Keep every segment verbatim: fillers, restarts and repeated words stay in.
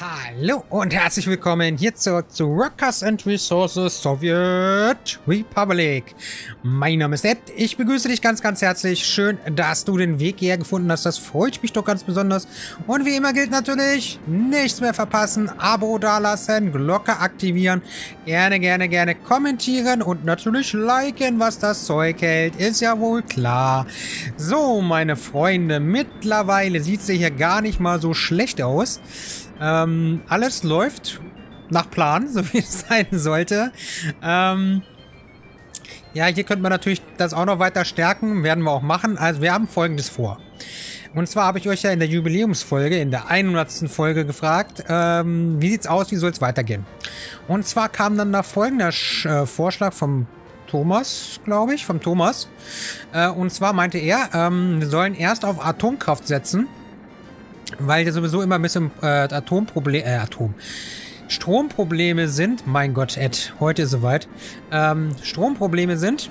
Hallo und herzlich willkommen hier zurück zu Workers and Resources Soviet Republic. Mein Name ist Ed, ich begrüße dich ganz, ganz herzlich. Schön, dass du den Weg hierher gefunden hast, das freut mich doch ganz besonders. Und wie immer gilt natürlich, nichts mehr verpassen, Abo dalassen, Glocke aktivieren, gerne, gerne, gerne kommentieren und natürlich liken, was das Zeug hält, ist ja wohl klar. So, meine Freunde, mittlerweile sieht es hier gar nicht mal so schlecht aus. Ähm, alles läuft nach Plan, so wie es sein sollte. Ähm, ja, hier könnte man natürlich das auch noch weiter stärken, werden wir auch machen. Also wir haben Folgendes vor. Und zwar habe ich euch ja in der Jubiläumsfolge, in der hundertsten Folge gefragt, ähm, wie sieht's aus, wie soll es weitergehen? Und zwar kam dann da folgender äh, Vorschlag vom Thomas, glaube ich, vom Thomas. Äh, und zwar meinte er, ähm, wir sollen erst auf Atomkraft setzen, weil ja sowieso immer ein bisschen äh, Atomprobleme, äh, Atom, Stromprobleme sind. Mein Gott, Ed, heute ist soweit. Ähm, Stromprobleme sind.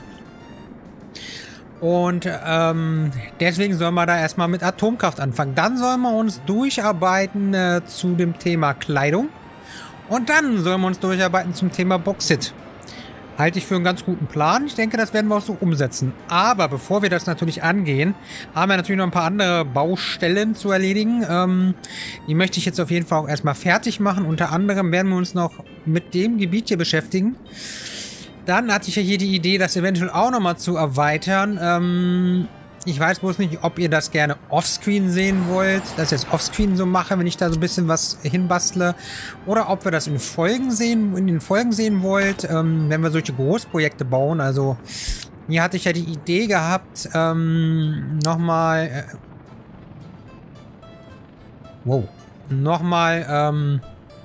Und ähm, deswegen sollen wir da erstmal mit Atomkraft anfangen. Dann sollen wir uns durcharbeiten äh, zu dem Thema Kleidung. Und dann sollen wir uns durcharbeiten zum Thema Bauxit. Halte ich für einen ganz guten Plan. Ich denke, das werden wir auch so umsetzen. Aber bevor wir das natürlich angehen, haben wir natürlich noch ein paar andere Baustellen zu erledigen. Ähm, die möchte ich jetzt auf jeden Fall auch erstmal fertig machen. Unter anderem werden wir uns noch mit dem Gebiet hier beschäftigen. Dann hatte ich ja hier die Idee, das eventuell auch nochmal zu erweitern. Ähm, ich weiß bloß nicht, ob ihr das gerne offscreen sehen wollt, dass ich das offscreen so mache, wenn ich da so ein bisschen was hinbastle. Oder ob wir das in Folgen sehen, in den Folgen sehen wollt, ähm, wenn wir solche Großprojekte bauen. Also hier hatte ich ja die Idee gehabt, ähm, nochmal, äh, wow, nochmal, ähm,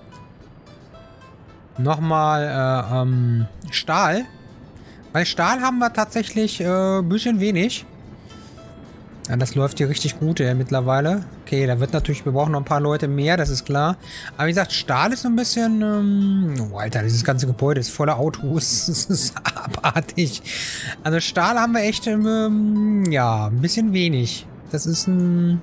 nochmal, äh, ähm, Stahl. Bei Stahl haben wir tatsächlich äh, ein bisschen wenig. Ja, das läuft hier richtig gut, ja, mittlerweile. Okay, da wird natürlich, wir brauchen noch ein paar Leute mehr, das ist klar. Aber wie gesagt, Stahl ist so ein bisschen, ähm, oh, Alter, dieses ganze Gebäude ist voller Autos. Das ist abartig. Also Stahl haben wir echt, ähm, ja, ein bisschen wenig. Das ist ein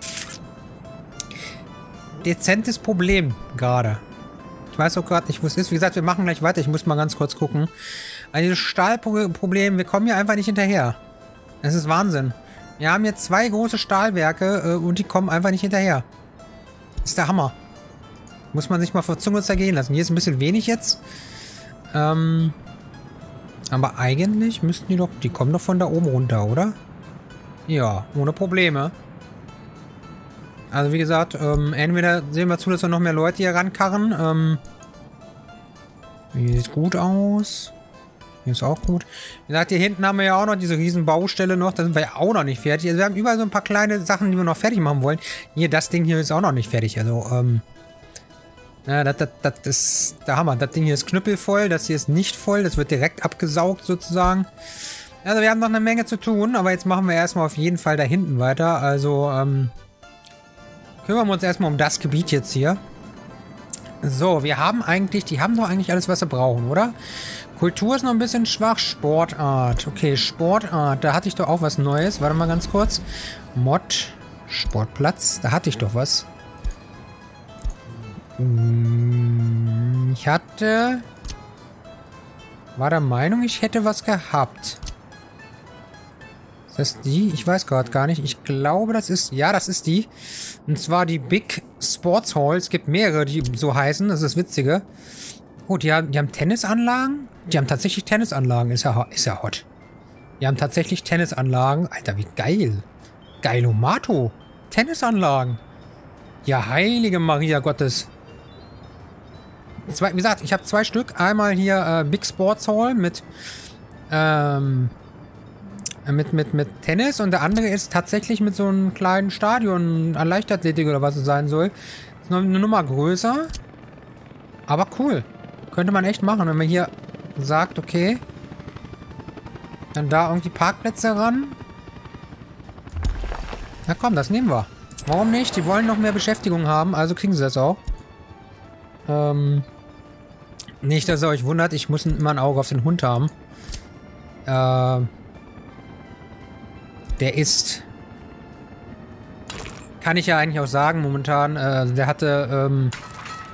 dezentes Problem gerade. Ich weiß auch gerade nicht, wo es ist. Wie gesagt, wir machen gleich weiter. Ich muss mal ganz kurz gucken. Also dieses Stahlproblem, wir kommen hier einfach nicht hinterher. Das ist Wahnsinn. Wir haben jetzt zwei große Stahlwerke äh, und die kommen einfach nicht hinterher. Das ist der Hammer. Muss man sich mal vor Zunge zergehen lassen. Hier ist ein bisschen wenig jetzt. Ähm, aber eigentlich müssten die doch... Die kommen doch von da oben runter, oder? Ja, ohne Probleme. Also wie gesagt, ähm, entweder sehen wir zu, dass wir noch mehr Leute hier rankarren. Ähm, hier sieht gut aus. Hier ist auch gut. Wie gesagt, hier hinten haben wir ja auch noch diese riesen Baustelle noch. Da sind wir ja auch noch nicht fertig. Also wir haben überall so ein paar kleine Sachen, die wir noch fertig machen wollen. Hier, das Ding hier ist auch noch nicht fertig. Also, ähm... Ja, das, das, das ist der Hammer. Das Ding hier ist knüppelvoll. Das hier ist nicht voll. Das wird direkt abgesaugt, sozusagen. Also wir haben noch eine Menge zu tun. Aber jetzt machen wir erstmal auf jeden Fall da hinten weiter. Also, ähm... kümmern wir uns erstmal um das Gebiet jetzt hier. So, wir haben eigentlich... Die haben doch eigentlich alles, was sie brauchen, oder? Kultur ist noch ein bisschen schwach. Sportart. Okay, Sportart. Da hatte ich doch auch was Neues. Warte mal ganz kurz. Mod. Sportplatz. Da hatte ich doch was. Ich hatte... War der Meinung, ich hätte was gehabt. Ist das die? Ich weiß gerade gar nicht. Ich glaube, das ist... Ja, das ist die. Und zwar die Big Sports Hall. Es gibt mehrere, die so heißen. Das ist das Witzige. Oh, die haben, die haben Tennisanlagen? Die haben tatsächlich Tennisanlagen. Ist ja, ist ja hot. Die haben tatsächlich Tennisanlagen. Alter, wie geil. Geilomato. Tennisanlagen. Ja, heilige Maria Gottes. Zwei, wie gesagt, ich habe zwei Stück. Einmal hier äh, Big Sports Hall mit, ähm, mit, mit, mit Tennis. Und der andere ist tatsächlich mit so einem kleinen Stadion an Leichtathletik oder was es sein soll. Ist noch eine Nummer größer. Aber cool. Könnte man echt machen, wenn man hier sagt, okay, dann da irgendwie Parkplätze ran. Na komm, das nehmen wir. Warum nicht? Die wollen noch mehr Beschäftigung haben, also kriegen sie das auch. Ähm, nicht, dass ihr euch wundert, ich muss immer ein Auge auf den Hund haben. Äh, der ist... Kann ich ja eigentlich auch sagen, momentan, äh, der hatte, ähm,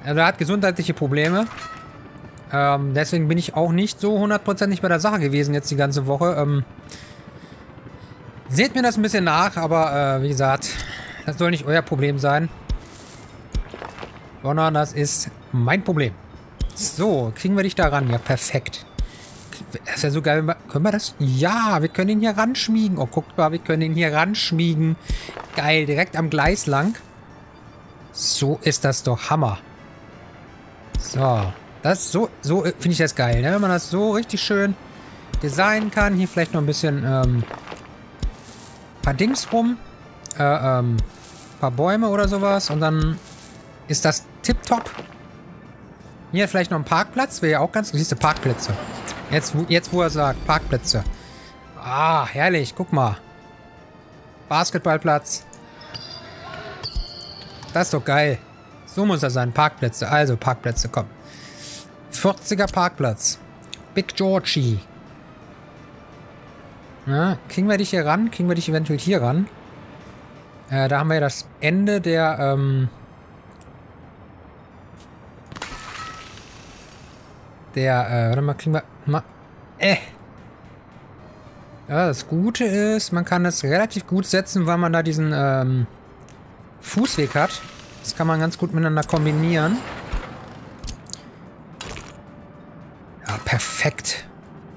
Also er hat gesundheitliche Probleme. Ähm, deswegen bin ich auch nicht so hundertprozentig bei der Sache gewesen jetzt die ganze Woche. Ähm, seht mir das ein bisschen nach, aber äh, wie gesagt, das soll nicht euer Problem sein. Sondern das ist mein Problem. So, kriegen wir dich da ran? Ja, perfekt. Das ist ja so geil. Können wir das? Ja, wir können ihn hier ranschmiegen. Oh, guckt mal, wir können ihn hier ranschmiegen. Geil, direkt am Gleis lang. So ist das doch Hammer. So, das so, so finde ich das geil, ne? Wenn man das so richtig schön designen kann. Hier vielleicht noch ein bisschen ähm, paar Dings rum. Äh, ähm, paar Bäume oder sowas. Und dann ist das tipptopp. Hier vielleicht noch ein Parkplatz. Wäre ja auch ganz... Siehst du, Parkplätze. Jetzt, jetzt, wo er sagt, Parkplätze. Ah, herrlich. Guck mal. Basketballplatz. Das ist doch geil. So muss er sein. Parkplätze. Also, Parkplätze, komm. vierziger Parkplatz. Big Georgie. Na, kriegen wir dich hier ran? Kriegen wir dich eventuell hier ran? Äh, da haben wir ja das Ende der, ähm... Der, äh, warte mal, kriegen wir... Mal, äh. Ja, das Gute ist, man kann das relativ gut setzen, weil man da diesen, ähm... Fußweg hat. Das kann man ganz gut miteinander kombinieren. Ja, perfekt.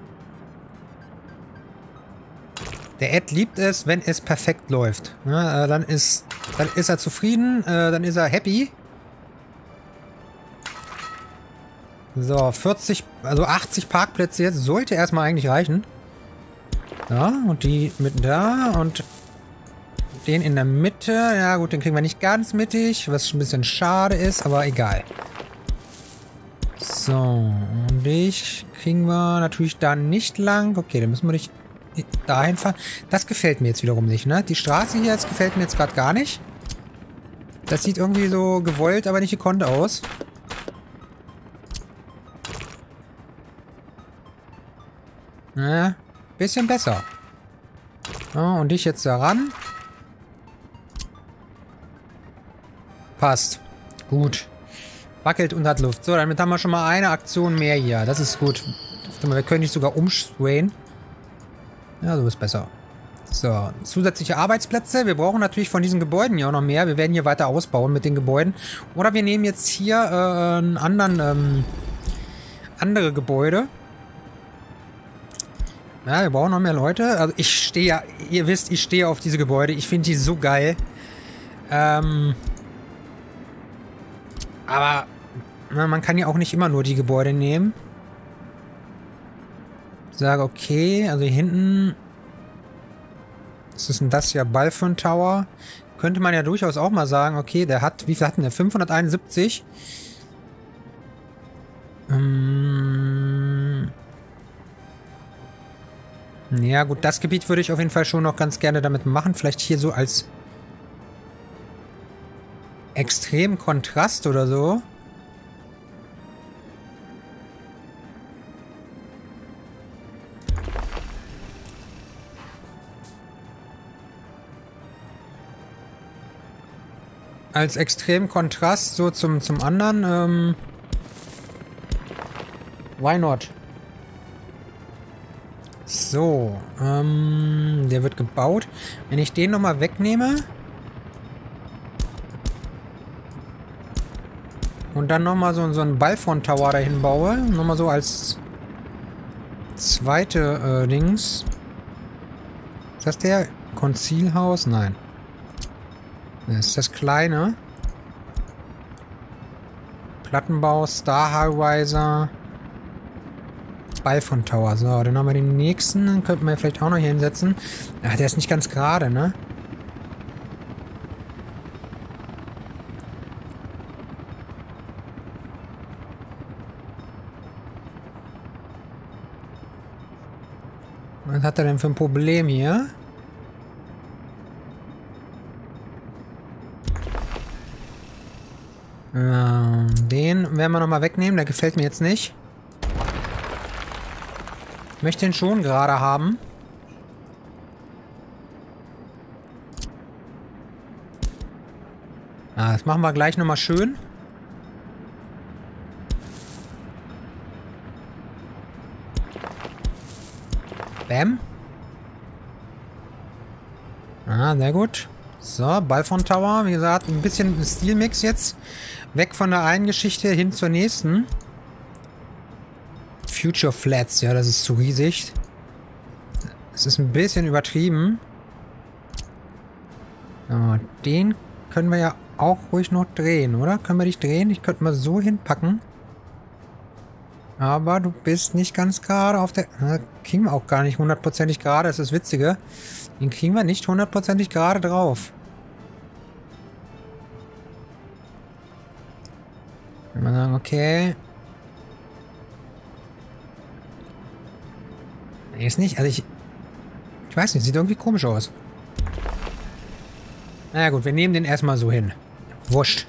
Der Ed liebt es, wenn es perfekt läuft. Ja, äh, dann ist, dann ist er zufrieden, äh, dann ist er happy. So, vierzig, also achtzig Parkplätze jetzt sollte erstmal eigentlich reichen. Ja, und die mit da und den in der Mitte. Ja gut, den kriegen wir nicht ganz mittig, was ein bisschen schade ist, aber egal. So, und dich kriegen wir natürlich da nicht lang. Okay, dann müssen wir dich dahin fahren. Das gefällt mir jetzt wiederum nicht, ne? Die Straße hier jetzt gefällt mir jetzt gerade gar nicht. Das sieht irgendwie so gewollt, aber nicht gekonnt aus. Ja, bisschen besser. Ja, und dich jetzt da ran. Passt. Gut. Wackelt und hat Luft. So, damit haben wir schon mal eine Aktion mehr hier. Das ist gut. Wir können dich sogar umsprayen. Ja, so ist besser. So, zusätzliche Arbeitsplätze. Wir brauchen natürlich von diesen Gebäuden ja auch noch mehr. Wir werden hier weiter ausbauen mit den Gebäuden. Oder wir nehmen jetzt hier äh, einen anderen, ähm, andere Gebäude. Ja, wir brauchen noch mehr Leute. Also ich stehe ja, ihr wisst, ich stehe auf diese Gebäude. Ich finde die so geil. Ähm... Aber na, man kann ja auch nicht immer nur die Gebäude nehmen. Ich sage, okay, also hier hinten... Was ist denn das hier? Balfron Tower. Könnte man ja durchaus auch mal sagen, okay, der hat... Wie viel hat denn der? fünfhunderteinundsiebzig? Ähm... Ja gut, das Gebiet würde ich auf jeden Fall schon noch ganz gerne damit machen. Vielleicht hier so als... extrem Kontrast oder so. Als extrem Kontrast so zum, zum anderen. Ähm, why not? So. Ähm, der wird gebaut. Wenn ich den nochmal wegnehme... Und dann nochmal so, so einen Balfron Tower dahin baue. Nochmal so als zweite äh, Dings. Ist das der Konzilhaus? Nein. Das ist das kleine. Plattenbau, Star Highriser. Balfron Tower. So, dann haben wir den nächsten. Den könnten wir vielleicht auch noch hier hinsetzen. Ach, der ist nicht ganz gerade, ne? Was hat er denn für ein Problem hier? Ähm, den werden wir nochmal wegnehmen. Der gefällt mir jetzt nicht. Ich möchte den schon gerade haben. Ah, das machen wir gleich nochmal schön. Bam. Ah, sehr gut. So, Balfron Tower. Wie gesagt, ein bisschen Stilmix jetzt. Weg von der einen Geschichte hin zur nächsten. Future Flats. Ja, das ist zu riesig. Das ist ein bisschen übertrieben. So, den können wir ja auch ruhig noch drehen, oder? Können wir dich drehen? Ich könnte mal so hinpacken. Aber du bist nicht ganz gerade auf der... Na, kriegen wir auch gar nicht hundertprozentig gerade. Das ist das Witzige. Den kriegen wir nicht hundertprozentig gerade drauf. Wenn wir sagen, okay. Nee, ist nicht... Also ich... Ich weiß nicht, sieht irgendwie komisch aus. Na ja, gut, wir nehmen den erstmal so hin. Wurscht.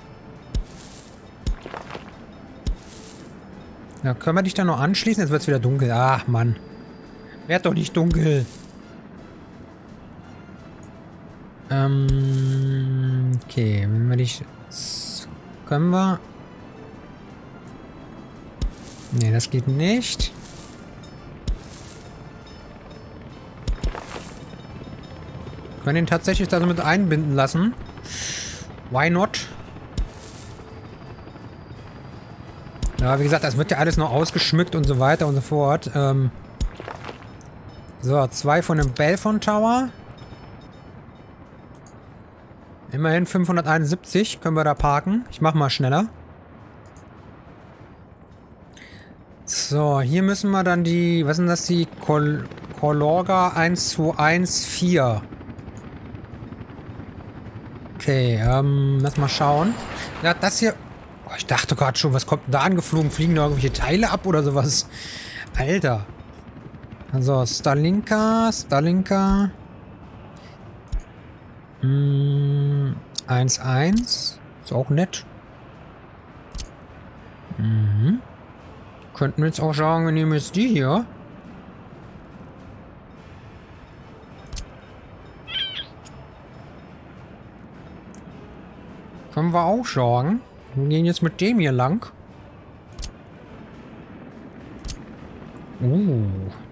Ja, können wir dich dann noch anschließen? Jetzt wird es wieder dunkel. Ach, Mann. Werd doch nicht dunkel. Ähm, okay, wenn wir dich... Können wir... Nee, das geht nicht. Können ihn tatsächlich da so mit einbinden lassen. Why not? Ja, wie gesagt, das wird ja alles noch ausgeschmückt und so weiter und so fort. Ähm so, zwei von dem Balfron Tower. Immerhin fünfhunderteinundsiebzig können wir da parken. Ich mach mal schneller. So, hier müssen wir dann die, was sind das, die Col Colorga eins zwei eins vier. Okay, ähm, lass mal schauen. Ja, das hier... Oh, ich dachte gerade schon, was kommt denn da angeflogen? Fliegen da irgendwelche Teile ab oder sowas? Alter. Also, Starlinka, Starlinka. Hm, eins eins. Ist auch nett. Mhm. Könnten wir jetzt auch sagen, wir nehmen jetzt die hier. Können wir auch sagen. Wir gehen jetzt mit dem hier lang. Uh.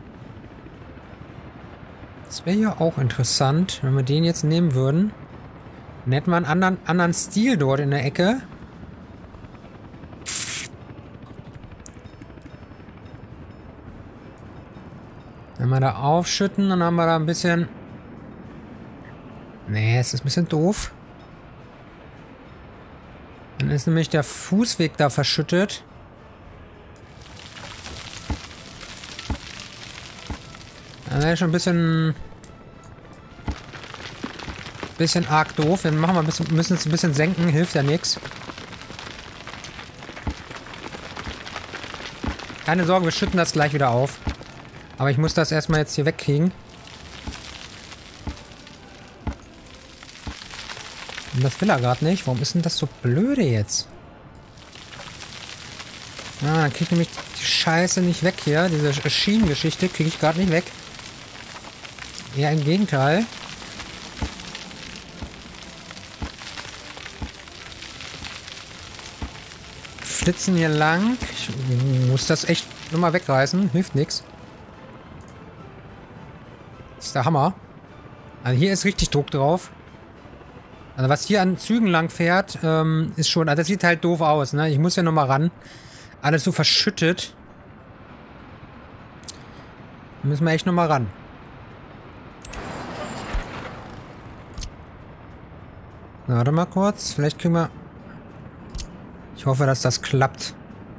Das wäre ja auch interessant, wenn wir den jetzt nehmen würden. Dann hätten wir einen anderen, anderen Stil dort in der Ecke. Wenn wir da aufschütten, dann haben wir da ein bisschen... Nee, es ist ein bisschen doof. Dann ist nämlich der Fußweg da verschüttet. Das ist schon ein bisschen... Bisschen arg doof. Wir machen wir ein bisschen, müssen es ein bisschen senken. Hilft ja nichts. Keine Sorge, wir schütten das gleich wieder auf. Aber ich muss das erstmal jetzt hier wegkriegen. Und das will er gerade nicht. Warum ist denn das so blöde jetzt? Ah, dann kriege ich nämlich die Scheiße nicht weg hier. Diese Schienengeschichte kriege ich gerade nicht weg. Eher im Gegenteil. Flitzen hier lang. Ich muss das echt nochmal wegreißen. Hilft nichts. Das ist der Hammer. Also hier ist richtig Druck drauf. Also was hier an Zügen lang fährt, ähm, ist schon... Also das sieht halt doof aus, ne? Ich muss ja nochmal ran. Alles so verschüttet. Da müssen wir echt nochmal ran. Warte mal kurz. Vielleicht kriegen wir... Ich hoffe, dass das klappt.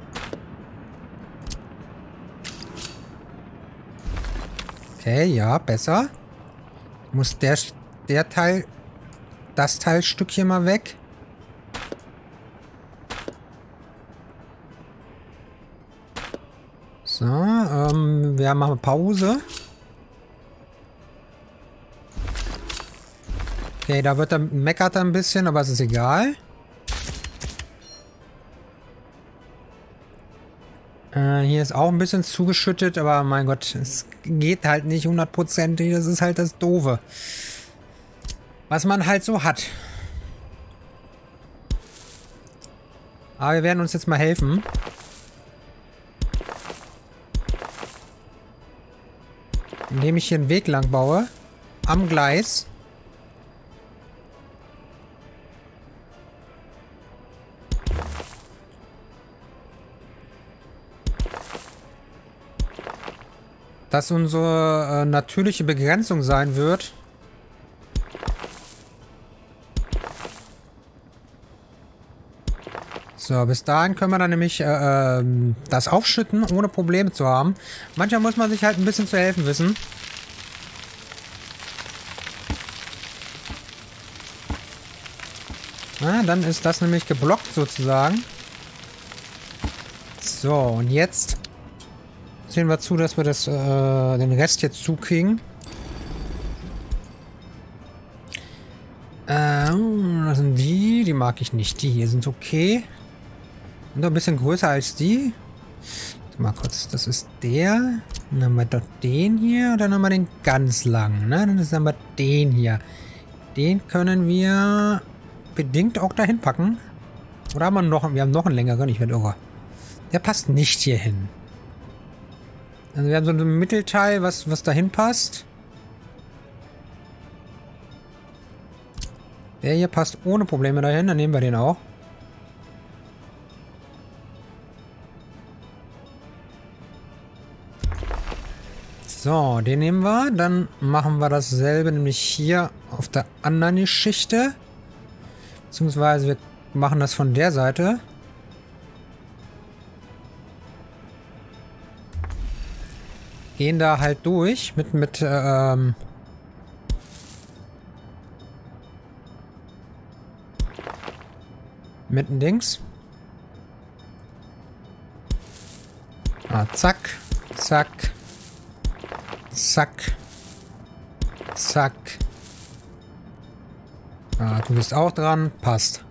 Okay, ja, besser. Muss der, der Teil... Das Teilstückchen mal weg. So, ähm, wir machen Pause. Okay, da wird er meckert ein bisschen, aber es ist egal. Äh, hier ist auch ein bisschen zugeschüttet, aber mein Gott, es geht halt nicht hundertprozentig. Das ist halt das Doofe. Was man halt so hat. Aber wir werden uns jetzt mal helfen. indem ich hier einen Weg lang baue. Am Gleis. Das unsere äh, natürliche Begrenzung sein wird. So, bis dahin können wir dann nämlich äh, ähm, das aufschütten, ohne Probleme zu haben. Manchmal muss man sich halt ein bisschen zu helfen wissen. Na, dann ist das nämlich geblockt sozusagen. So, und jetzt sehen wir zu, dass wir das, äh, den Rest jetzt zukriegen. Ähm, das sind die, die mag ich nicht. Die hier sind okay. Sind doch ein bisschen größer als die. Mal kurz, das ist der. Dann haben wir doch den hier und dann haben wir den ganz lang. Ne? Dann haben wir den hier. Den können wir bedingt auch dahin packen. Oder haben wir noch, wir haben noch einen längeren, ich werde irre. Der passt nicht hier hin. Also wir haben so ein Mittelteil, was, was dahin passt. Der hier passt ohne Probleme dahin, dann nehmen wir den auch. So, den nehmen wir. Dann machen wir dasselbe nämlich hier auf der anderen Geschichte. Beziehungsweise wir machen das von der Seite. Gehen da halt durch mit, mit, ähm... mit dem Dings. Ah, zack, zack. Zack. Zack. Ah, du bist auch dran. Passt.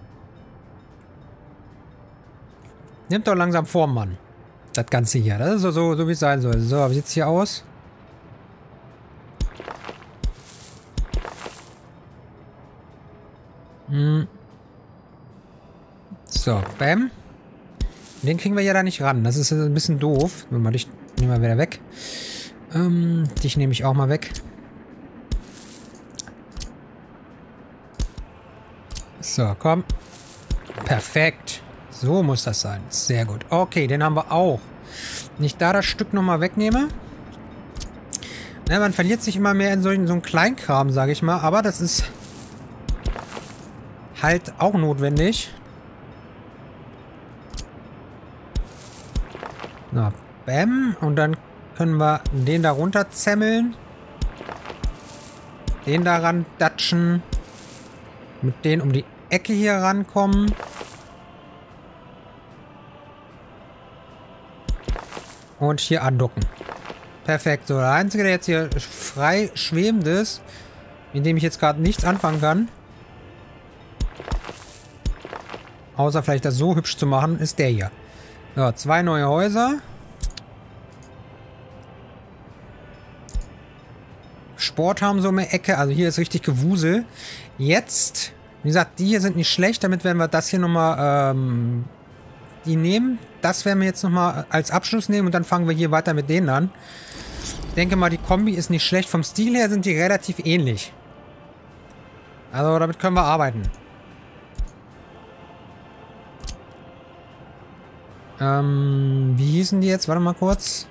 Nimmt doch langsam Form, Mann. Das Ganze hier. Das ist so, so, so wie es sein soll. So, wie sieht es hier aus? Hm. So, bam. Den kriegen wir ja da nicht ran. Das ist ein bisschen doof. Nehmen wir dich, nehmen wir wieder weg. Ähm, dich nehme ich auch mal weg. So, komm. Perfekt. So muss das sein. Sehr gut. Okay, den haben wir auch. Wenn ich da das Stück nochmal wegnehme. Na, man verliert sich immer mehr in solchen, so einem Kleinkram, sage ich mal. Aber das ist halt auch notwendig. Na, bam. Und dann können wir den da runter zemmeln. Den daran datschen. Mit denen um die Ecke hier rankommen. Und hier andocken. Perfekt. So, der einzige, der jetzt hier frei schwebend ist, mit dem ich jetzt gerade nichts anfangen kann, außer vielleicht das so hübsch zu machen, ist der hier. So, zwei neue Häuser. Sport haben so eine Ecke. Also hier ist richtig Gewusel. Jetzt, wie gesagt, die hier sind nicht schlecht. Damit werden wir das hier nochmal, ähm, die nehmen. Das werden wir jetzt nochmal als Abschluss nehmen und dann fangen wir hier weiter mit denen an. Ich denke mal, die Kombi ist nicht schlecht. Vom Stil her sind die relativ ähnlich. Also damit können wir arbeiten. Ähm, wie hießen die jetzt? Warte mal kurz.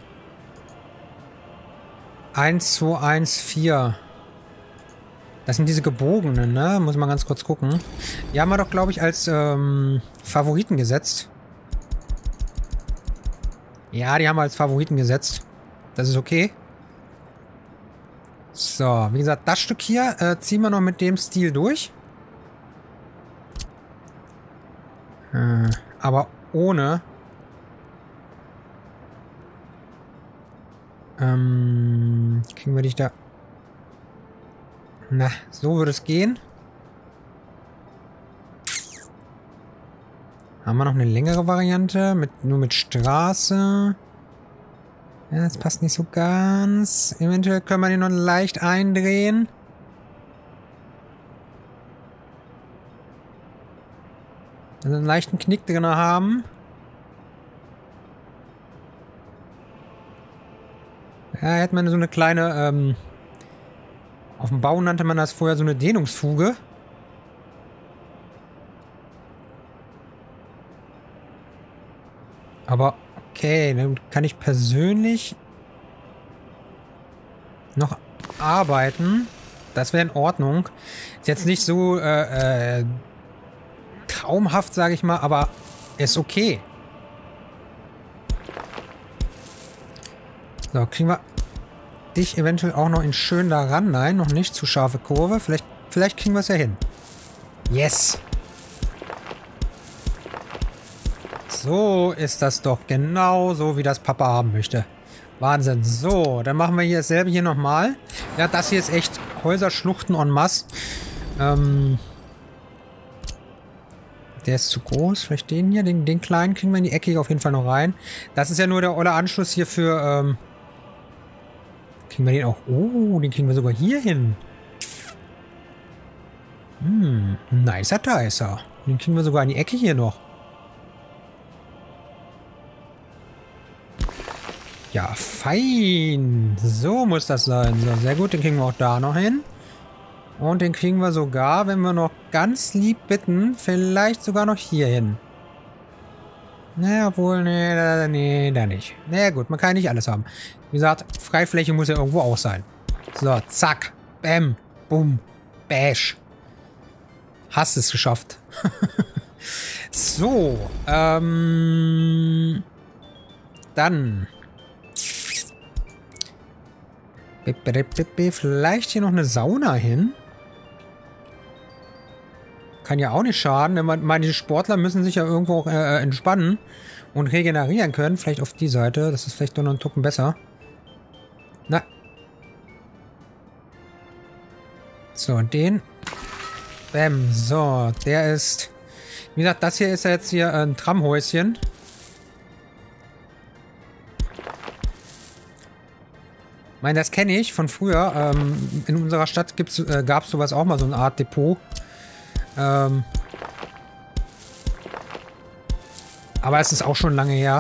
eins zwei eins vier. Das sind diese gebogenen, ne? Muss man ganz kurz gucken. Die haben wir doch, glaube ich, als ähm, Favoriten gesetzt. Ja, die haben wir als Favoriten gesetzt. Das ist okay. So, wie gesagt, das Stück hier äh, ziehen wir noch mit dem Stil durch. Äh, aber ohne... Ähm, kriegen wir dich da... Na, so würde es gehen. Haben wir noch eine längere Variante, mit, nur mit Straße. Ja, das passt nicht so ganz. Eventuell können wir den noch leicht eindrehen. Also einen leichten Knick drin haben. Da hätte man so eine kleine, ähm, auf dem Bau nannte man das vorher so eine Dehnungsfuge. Aber okay, dann kann ich persönlich noch arbeiten. Das wäre in Ordnung. Ist jetzt nicht so äh, äh, traumhaft, sage ich mal, aber ist okay. So, kriegen wir dich eventuell auch noch in schön da ran. Nein, noch nicht. Zu scharfe Kurve. Vielleicht, vielleicht kriegen wir es ja hin. Yes. So ist das doch genau so, wie das Papa haben möchte. Wahnsinn. So, dann machen wir hier dasselbe hier nochmal. Ja, das hier ist echt Häuserschluchten en masse. Ähm, der ist zu groß. Vielleicht den hier, den, den kleinen kriegen wir in die Ecke hier auf jeden Fall noch rein. Das ist ja nur der olle Anschluss hier für... Ähm, kriegen wir den auch... Oh, den kriegen wir sogar hier hin. Hm, nicer Dicer. Den kriegen wir sogar in die Ecke hier noch. Ja, fein. So muss das sein. So, sehr gut, den kriegen wir auch da noch hin. Und den kriegen wir sogar, wenn wir noch ganz lieb bitten, vielleicht sogar noch hier hin. Naja, obwohl, nee, da, nee, da nicht. Naja, gut, man kann ja nicht alles haben. Wie gesagt, Freifläche muss ja irgendwo auch sein. So, zack, bam, bum, bash. Hast es geschafft. So, ähm, dann... Vielleicht hier noch eine Sauna hin. Kann ja auch nicht schaden, denn meine Sportler müssen sich ja irgendwo auch äh, entspannen und regenerieren können. Vielleicht auf die Seite. Das ist vielleicht doch noch ein Tucken besser. Na. So, den. Bäm. So, der ist... Wie gesagt, das hier ist ja jetzt hier ein Tramhäuschen. Ich meine, das kenne ich von früher. Ähm, in unserer Stadt äh, gab es sowas auch mal, so eine Art Depot. Ähm, aber es ist auch schon lange her.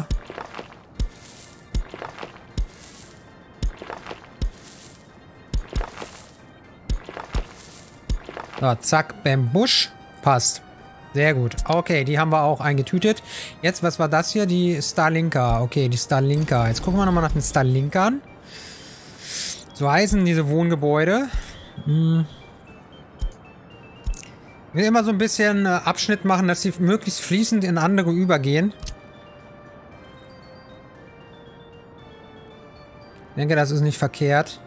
So, zack, bam, Busch. Passt. Sehr gut. Okay, die haben wir auch eingetütet. Jetzt, was war das hier? Die Starlinker. Okay, die Starlinker. Jetzt gucken wir nochmal nach den Starlinkern. So heißen diese Wohngebäude. Hm. Ich will immer so ein bisschen äh, Abschnitt machen, dass sie möglichst fließend in andere übergehen. Ich denke, das ist nicht verkehrt.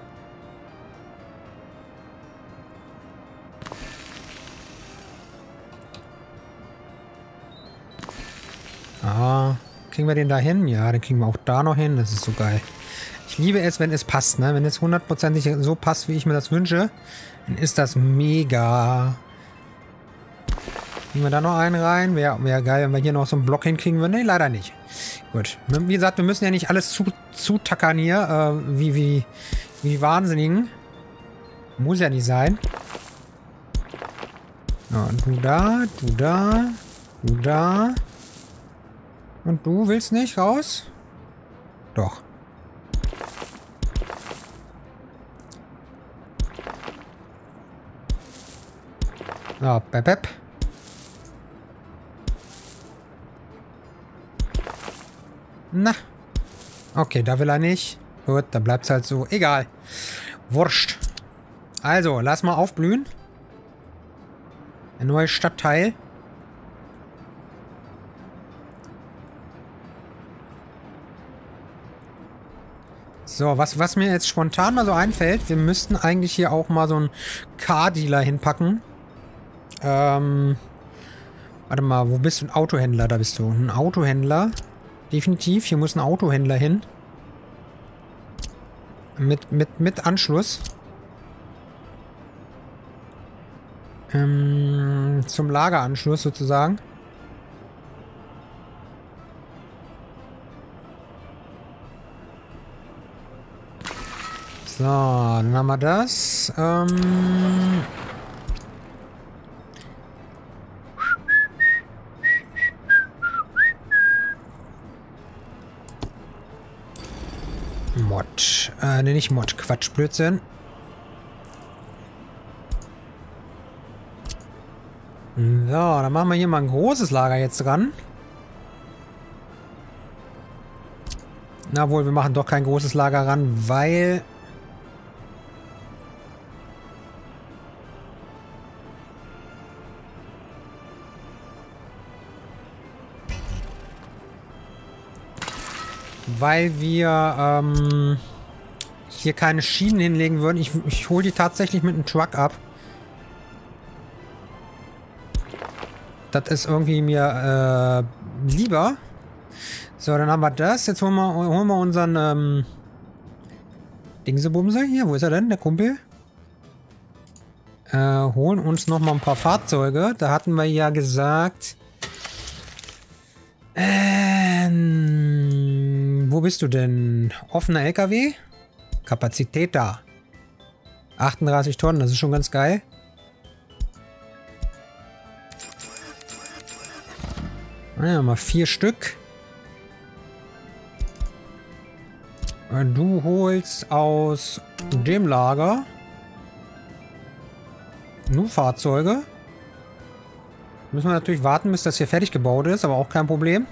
Ah, kriegen wir den da hin? Ja, den kriegen wir auch da noch hin. Das ist so geil. Ich liebe es, wenn es passt, ne? Wenn es hundertprozentig so passt, wie ich mir das wünsche, dann ist das mega. Kriegen wir da noch einen rein? Wäre wär geil, wenn wir hier noch so einen Block hinkriegen würden. Ne, leider nicht. Gut. Wie gesagt, wir müssen ja nicht alles zu, zutackern hier, äh, wie, wie, wie Wahnsinnigen. Muss ja nicht sein. Ja, du da, du da, du da. Und du willst nicht raus? Doch. So, pep, pep. Na. Okay, da will er nicht. Gut, dann bleibt es halt so. Egal. Wurscht. Also, lass mal aufblühen. Ein neues Stadtteil. So, was, was mir jetzt spontan mal so einfällt, wir müssten eigentlich hier auch mal so einen Car-Dealer hinpacken. Ähm, warte mal, wo bist du? Ein Autohändler, da bist du. Ein Autohändler. Definitiv, hier muss ein Autohändler hin. Mit, mit, mit Anschluss. Ähm, zum Lageranschluss sozusagen. So, dann haben wir das. Ähm... Mod. Äh, ne, nicht Mod. Quatsch, Blödsinn. So, dann machen wir hier mal ein großes Lager jetzt dran. Na wohl, wir machen doch kein großes Lager ran, weil... Weil wir ähm, hier keine Schienen hinlegen würden. Ich, ich hole die tatsächlich mit einem Truck ab. Das ist irgendwie mir äh, lieber. So, dann haben wir das. Jetzt holen wir, holen wir unseren ähm, Dingsebumse hier. Wo ist er denn, der Kumpel? Äh, holen uns noch mal ein paar Fahrzeuge. Da hatten wir ja gesagt... Ähm, wo bist du denn? Offener L K W? Kapazität da. achtunddreißig Tonnen, das ist schon ganz geil. Ja, mal vier Stück. Du holst aus dem Lager nur Fahrzeuge. Müssen wir natürlich warten, bis das hier fertig gebaut ist, aber auch kein Problem.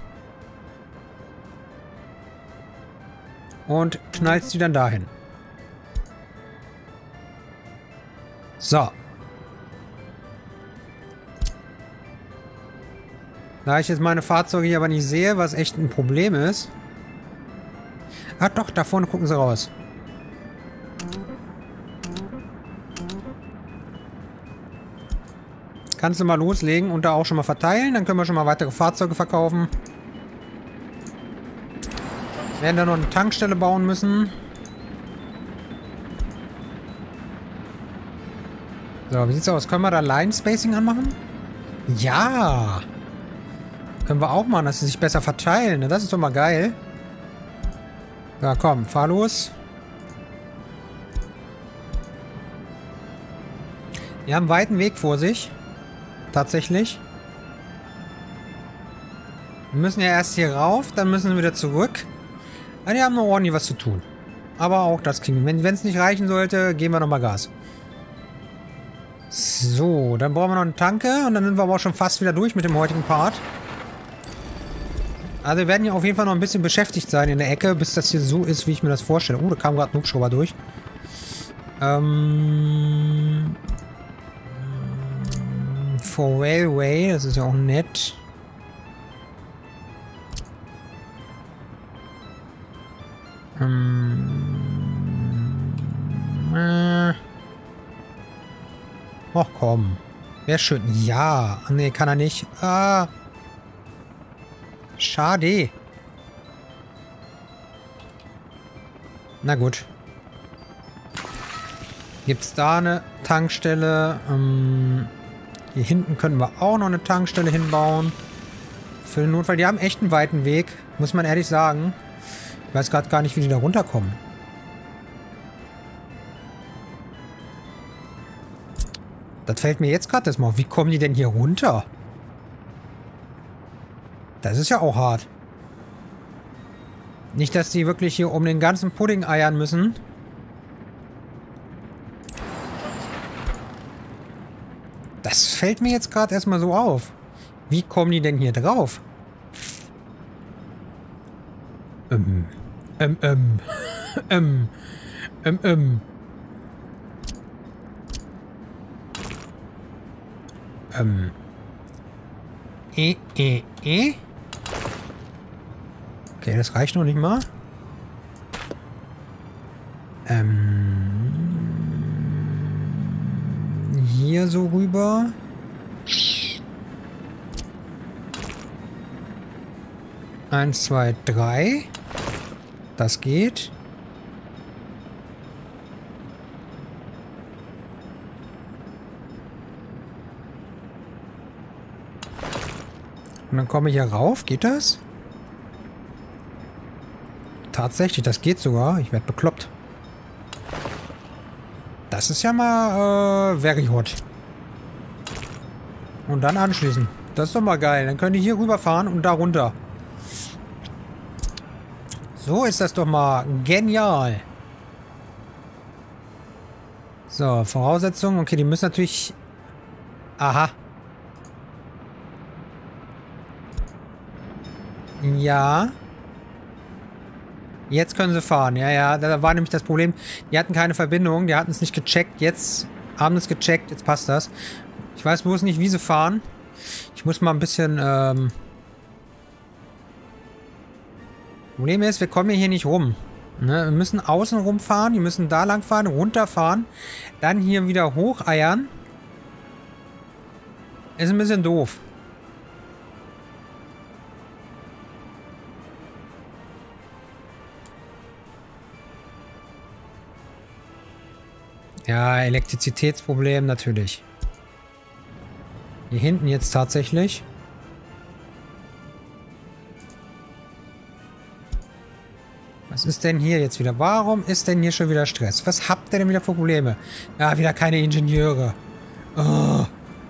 Und knallst die dann dahin. So. Da ich jetzt meine Fahrzeuge hier aber nicht sehe, was echt ein Problem ist. Ah doch, da vorne gucken sie raus. Kannst du mal loslegen und da auch schon mal verteilen. Dann können wir schon mal weitere Fahrzeuge verkaufen. Wir werden da noch eine Tankstelle bauen müssen. So, wie sieht's aus? Können wir da Line Spacing anmachen? Ja! Können wir auch machen, dass sie sich besser verteilen. Das ist doch mal geil. Ja, komm, fahr los. Wir haben einen weiten Weg vor sich. Tatsächlich. Wir müssen ja erst hier rauf, dann müssen wir wieder zurück. Ja, die haben noch ordentlich was zu tun. Aber auch das kriegen wir. Wenn es nicht reichen sollte, geben wir nochmal Gas. So, dann brauchen wir noch eine Tanke und dann sind wir aber auch schon fast wieder durch mit dem heutigen Part. Also wir werden hier auf jeden Fall noch ein bisschen beschäftigt sein in der Ecke, bis das hier so ist, wie ich mir das vorstelle. Oh, da kam gerade ein Hubschrauber durch. Ähm... For Railway, das ist ja auch nett. Ähm... Äh. Ach komm. Wäre schön. Ja. Nee, kann er nicht. Ah. Schade. Na gut. Gibt's da eine Tankstelle? Ähm, hier hinten können wir auch noch eine Tankstelle hinbauen. Für den Notfall. Die haben echt einen weiten Weg. Muss man ehrlich sagen. Ich weiß gerade gar nicht, wie die da runterkommen. Das fällt mir jetzt gerade erstmal auf. Wie kommen die denn hier runter? Das ist ja auch hart. Nicht, dass die wirklich hier um den ganzen Pudding eiern müssen. Das fällt mir jetzt gerade erstmal so auf. Wie kommen die denn hier drauf? Ähm, ähm, ähm, ähm, ähm, ähm. Ähm. Eh, eh, eh. Okay, das reicht noch nicht mal. Ähm. Hier so rüber. Eins, zwei, drei. Das geht. Und dann komme ich hier rauf. Geht das? Tatsächlich, das geht sogar. Ich werde bekloppt. Das ist ja mal äh, very hot. Und dann anschließen. Das ist doch mal geil. Dann können die hier rüberfahren und da runter. So ist das doch mal genial. So, Voraussetzungen. Okay, die müssen natürlich... Aha. Ja. Jetzt können sie fahren. Ja, ja, da war nämlich das Problem. Die hatten keine Verbindung. Die hatten es nicht gecheckt. Jetzt haben es gecheckt. Jetzt passt das. Ich weiß bloß nicht, wie sie fahren. Ich muss mal ein bisschen... Ähm Problem ist, wir kommen hier nicht rum. Ne? Wir müssen außen rumfahren. Die müssen da lang fahren, runterfahren. Dann hier wieder hocheiern. Ist ein bisschen doof. Ja, Elektrizitätsproblem natürlich. Hier hinten jetzt tatsächlich. Was ist denn hier jetzt wieder? Warum ist denn hier schon wieder Stress? Was habt ihr denn wieder für Probleme? Ja, wieder keine Ingenieure. Oh.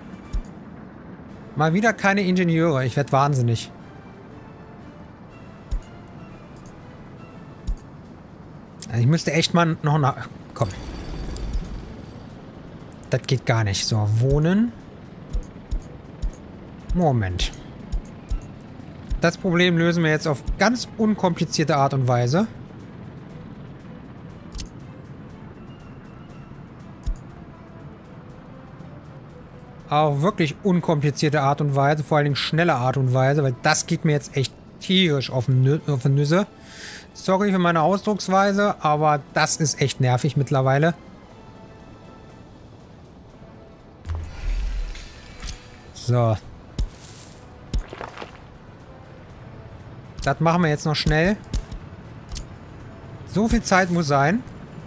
Mal wieder keine Ingenieure. Ich werde wahnsinnig. Ich müsste echt mal noch nach... Komm. Das geht gar nicht. So, wohnen. Moment. Das Problem lösen wir jetzt auf ganz unkomplizierte Art und Weise. Auf wirklich unkomplizierte Art und Weise, vor allen Dingen schnelle Art und Weise, weil das geht mir jetzt echt tierisch auf den auf die Nüsse. Sorry für meine Ausdrucksweise, aber das ist echt nervig mittlerweile. So. Das machen wir jetzt noch schnell. So viel Zeit muss sein.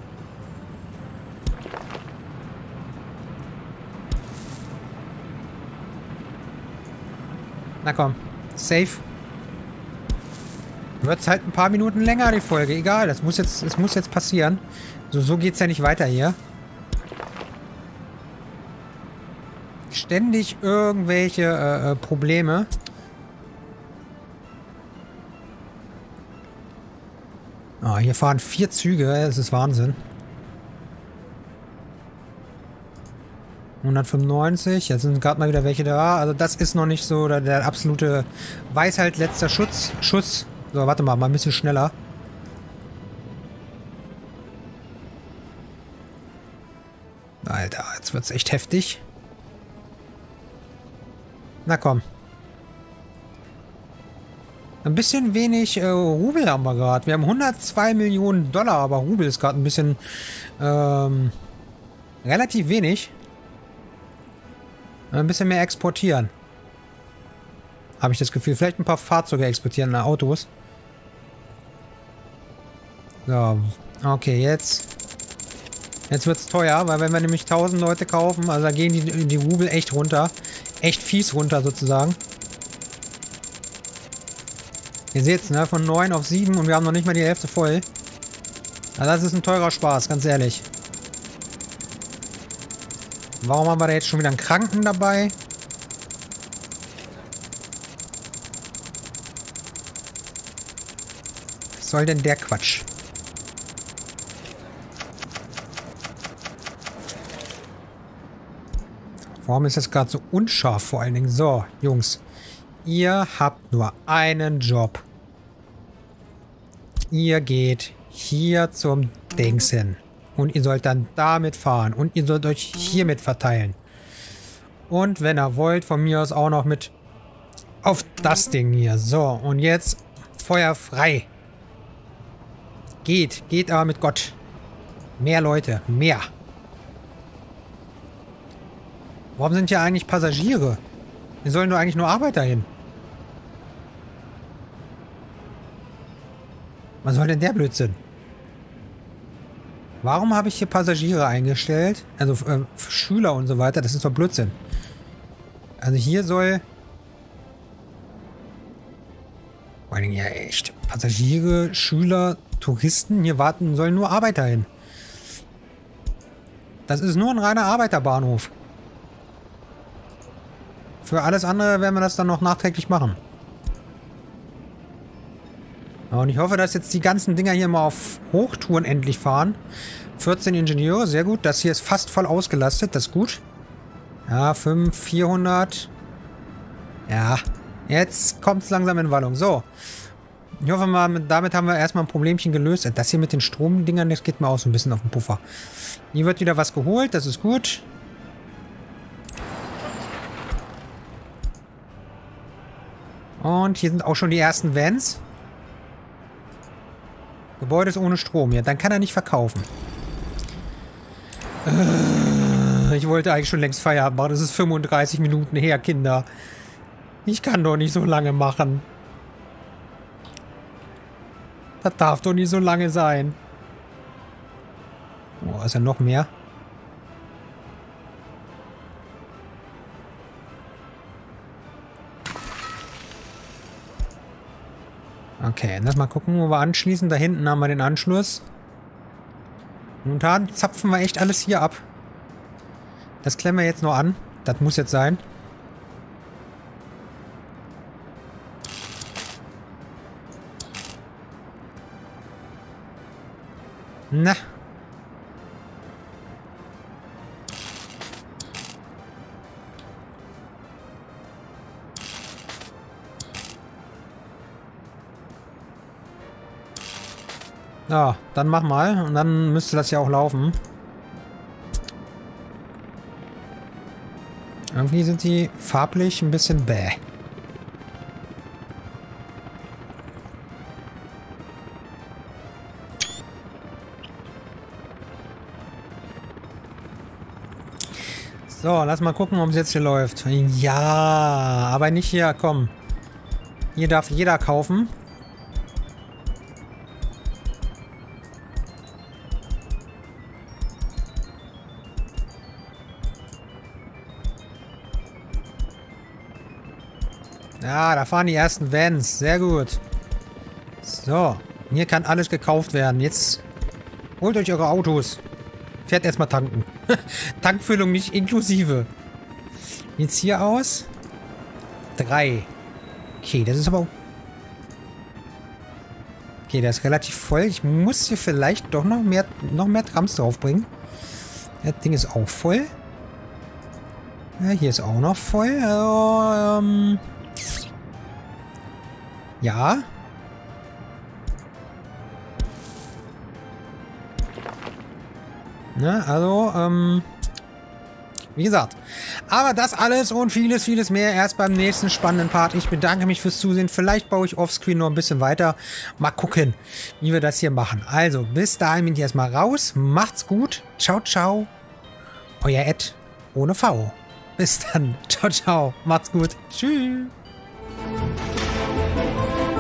Na komm. Safe. Wird halt ein paar Minuten länger, die Folge. Egal, das muss jetzt, das muss jetzt passieren. So, so geht's ja nicht weiter hier. Ständig irgendwelche äh, Probleme. Ah, hier fahren vier Züge. Das ist Wahnsinn. hundertfünfundneunzig. Jetzt sind gerade mal wieder welche da. Also das ist noch nicht so der, der absolute Weisheit letzter Schutz, Schuss. So, warte mal, mal ein bisschen schneller. Alter, jetzt wird's echt heftig. Na komm. Ein bisschen wenig äh, Rubel haben wir gerade. Wir haben hundertzwei Millionen Dollar, aber Rubel ist gerade ein bisschen ähm, relativ wenig. Ein bisschen mehr exportieren. Habe ich das Gefühl. Vielleicht ein paar Fahrzeuge exportieren, Autos. So. Okay, jetzt. Jetzt wird es teuer, weil wenn wir nämlich tausend Leute kaufen, also da gehen die, die Rubel echt runter. Echt fies runter sozusagen. Ihr seht's, ne? Von neun auf sieben und wir haben noch nicht mal die Hälfte voll. Also das ist ein teurer Spaß, ganz ehrlich. Warum haben wir da jetzt schon wieder einen Kranken dabei? Was soll denn der Quatsch? Warum ist das gerade so unscharf vor allen Dingen? So, Jungs. Ihr habt nur einen Job. Ihr geht hier zum Dings hin. Und ihr sollt dann damit fahren. Und ihr sollt euch hiermit verteilen. Und wenn ihr wollt, von mir aus auch noch mit auf das Ding hier. So, und jetzt Feuer frei. Geht, geht aber mit Gott. Mehr Leute, mehr. Warum sind hier eigentlich Passagiere? Wir sollen nur eigentlich nur Arbeiter hin. Was soll denn der Blödsinn? Warum habe ich hier Passagiere eingestellt? Also äh, Schüler und so weiter. Das ist doch Blödsinn. Also hier soll... Vor allen Dingen ja echt. Passagiere, Schüler, Touristen. Hier warten sollen nur Arbeiter hin. Das ist nur ein reiner Arbeiterbahnhof. Für alles andere werden wir das dann noch nachträglich machen. Und ich hoffe, dass jetzt die ganzen Dinger hier mal auf Hochtouren endlich fahren. vierzehn Ingenieure, sehr gut. Das hier ist fast voll ausgelastet, das ist gut. Ja, fünf, vierhundert. Ja, jetzt kommt es langsam in Wallung. So. Ich hoffe mal, damit haben wir erstmal ein Problemchen gelöst. Das hier mit den Stromdingern, das geht mir auch so ein bisschen auf den Puffer. Hier wird wieder was geholt, das ist gut. Und hier sind auch schon die ersten Vans. Gebäude ist ohne Strom. Ja, dann kann er nicht verkaufen. Ich wollte eigentlich schon längst Feierabend machen. Das ist fünfunddreißig Minuten her, Kinder. Ich kann doch nicht so lange machen. Das darf doch nicht so lange sein. Oh, ist ja noch mehr. Okay, lass mal gucken, wo wir anschließen. Da hinten haben wir den Anschluss. Momentan zapfen wir echt alles hier ab. Das klemmen wir jetzt nur an. Das muss jetzt sein. Na. Ja, dann mach mal. Und dann müsste das ja auch laufen. Irgendwie sind die farblich ein bisschen bäh. So, lass mal gucken, ob es jetzt hier läuft. Ja, aber nicht hier, komm. Hier darf jeder kaufen. Ja, da fahren die ersten Vans. Sehr gut. So, hier kann alles gekauft werden. Jetzt holt euch eure Autos. Fährt erstmal tanken. Tankfüllung nicht inklusive. Wie sieht's hier aus? Drei. Okay, das ist aber... Okay, der ist relativ voll. Ich muss hier vielleicht doch noch mehr, noch mehr Trams draufbringen. Das Ding ist auch voll. Ja, hier ist auch noch voll. Also, ähm... ja. Ne, also, ähm, wie gesagt. Aber das alles und vieles, vieles mehr erst beim nächsten spannenden Part. Ich bedanke mich fürs Zusehen. Vielleicht baue ich offscreen noch ein bisschen weiter. Mal gucken, wie wir das hier machen. Also, bis dahin bin ich erstmal raus. Macht's gut. Ciao, ciao. Euer Ed ohne V. Bis dann. Ciao, ciao. Macht's gut. Tschüss.